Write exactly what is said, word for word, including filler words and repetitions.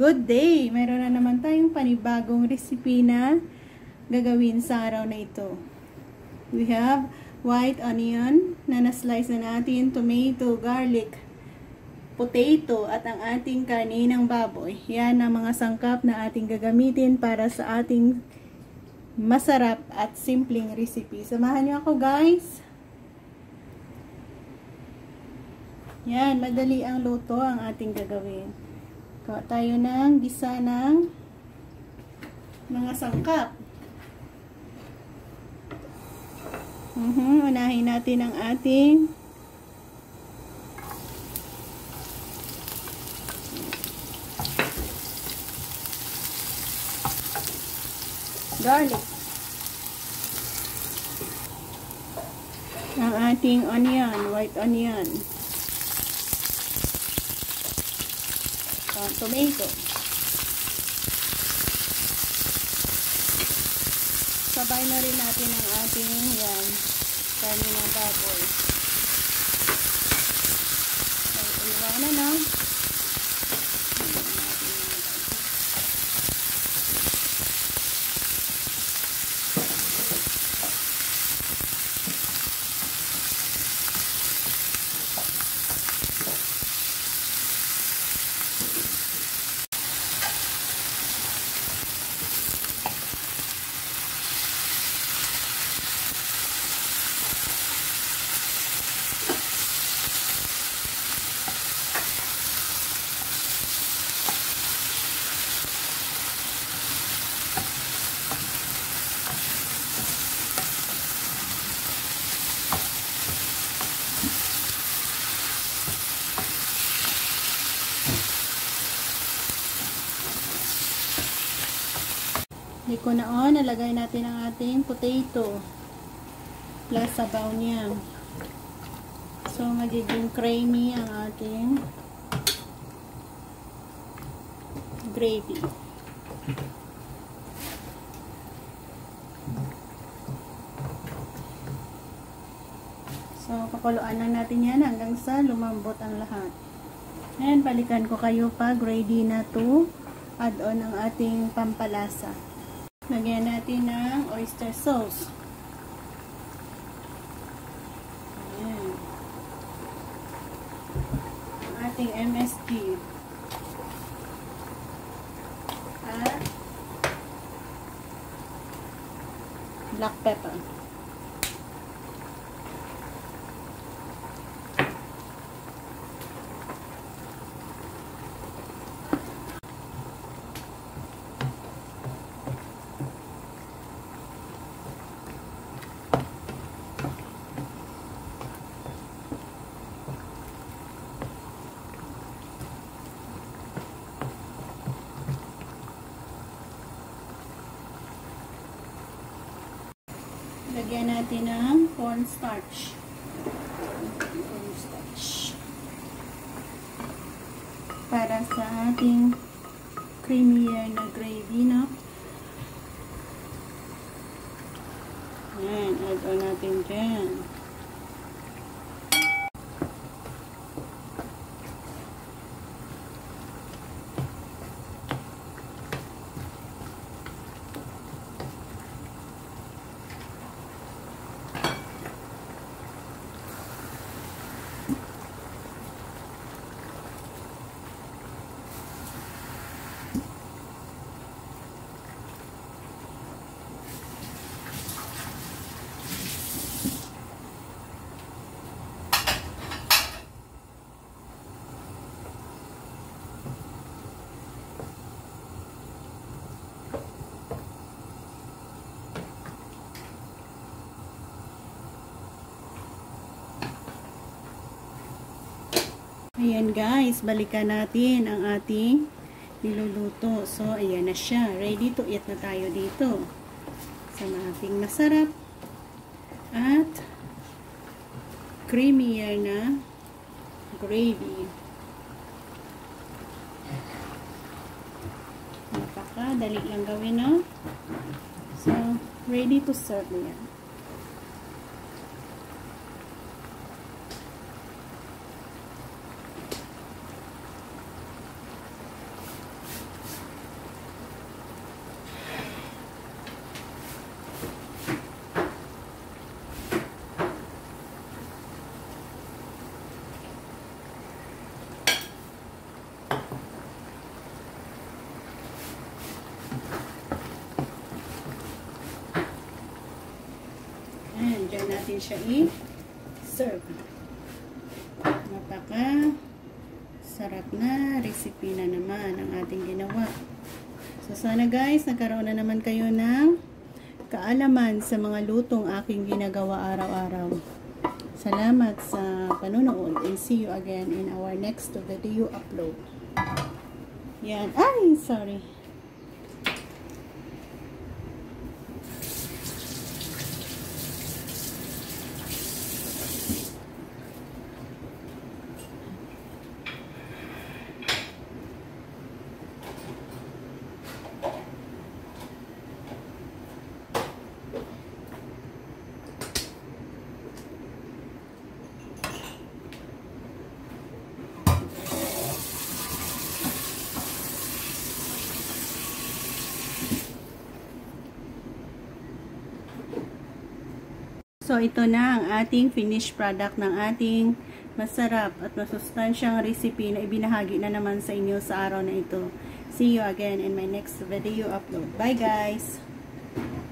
Good day! Meron na naman tayong panibagong recipe na gagawin sa araw na ito. We have white onion na na-slice na natin, tomato, garlic, potato, at ang ating kaninang baboy. Yan ang mga sangkap na ating gagamitin para sa ating masarap at simpleng recipe. Samahan niyo ako, guys! Yan, madali ang luto ang ating gagawin. Gawa tayo ng gisa ng mga sangkap. Uh-huh, unahin natin ang ating garlic. Ang ating onion, white onion. Tomato. Sabay na rin natin ang ating yan, kaninang baboy. So, iwanan na. Hindi ko na on, nalagay natin ang ating potato plus sabaw niya. So, magiging creamy ang ating gravy. So, pakuluan lang natin yan hanggang sa lumambot ang lahat. And, balikan ko kayo pag ready na to add on ang ating pampalasa. Lagyan natin ng oyster sauce. Ayan. Ang ating M S G. At black pepper. Lagyan natin ng cornstarch. Cornstarch. Para sa ating creamier na gravy, no? Ayan, add on natin dyan. Ayan guys, balikan natin ang ating niluluto. So, ayan na siya. Ready to eat na tayo dito. Sa ating masarap at creamier na gravy. Napaka-dali lang gawin, no? So, ready to serve na yan. natin siya i-serve. Napaka sarap na recipe na naman ang ating ginawa. So sana guys, nagkaroon na naman kayo ng kaalaman sa mga lutong aking ginagawa araw-araw. Salamat sa panonood and see you again in our next video upload. Yan. Ay, sorry. So, ito na ang ating finished product ng ating masarap at masustansyang recipe na ibinahagi na naman sa inyo sa araw na ito. See you again in my next video upload. Bye guys!